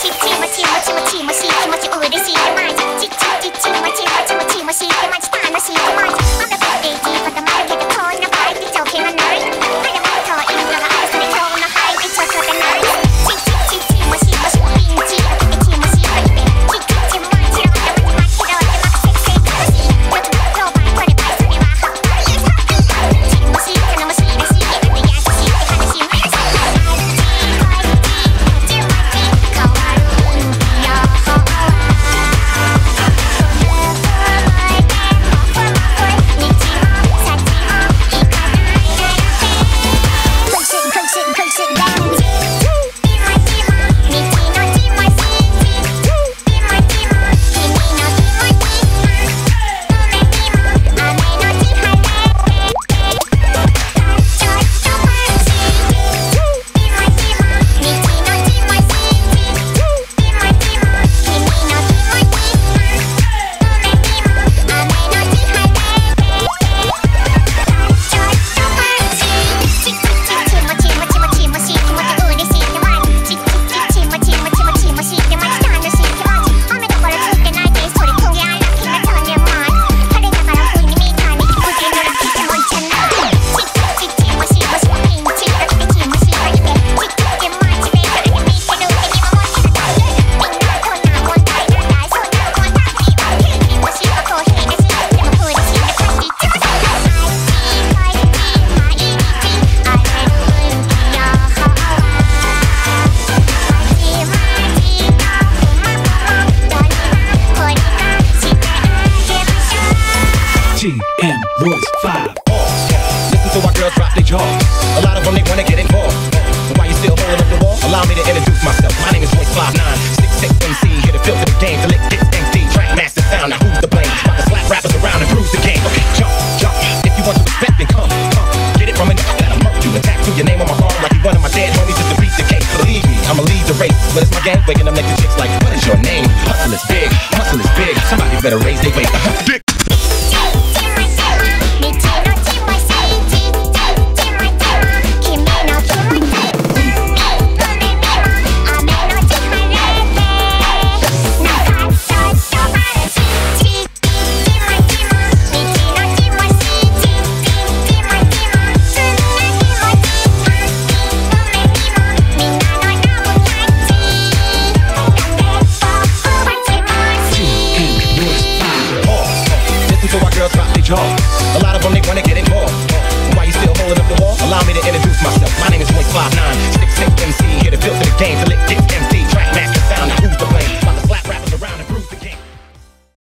GM Royce 5. Listen to our girls drop their jaws. A lot of them, they wanna get involved. But while you still holding up the wall, allow me to introduce myself. My name is Royce 5'9", 6'6" MC, here to filter the game, to lick dicks empty. Track master sound, now who's to blame? About to slap rappers around and bruise the game. Okay, jump, jump. If you want to respect, then come. Get it from a nigga that'll murk you. Attack through your name on my arm like you one of my dead homies just to beat the case. Believe me, I'ma lead the race. But it's my gang, waking up next to chicks like, what is your name? Hustle is big, somebody better raise their weight. Dick.